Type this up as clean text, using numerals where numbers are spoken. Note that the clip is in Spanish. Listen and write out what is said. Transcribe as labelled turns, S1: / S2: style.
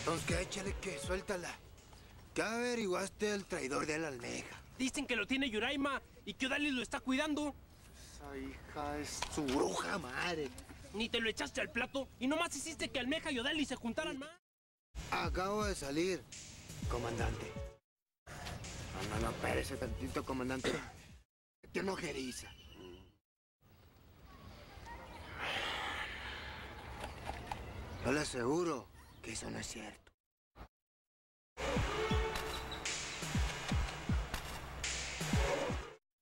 S1: Entonces, ¿qué? Échale que, suéltala. ¿Qué averiguaste del traidor de la almeja?
S2: Dicen que lo tiene Yuraima y que Odalis lo está cuidando.
S1: Esa hija es su bruja madre.
S2: Ni te lo echaste al plato y nomás hiciste que Almeja y Odalis se juntaran más.
S1: Acabo de salir, comandante. No, espérese tantito, comandante. Qué enojeriza. Yo le aseguro que eso no es cierto.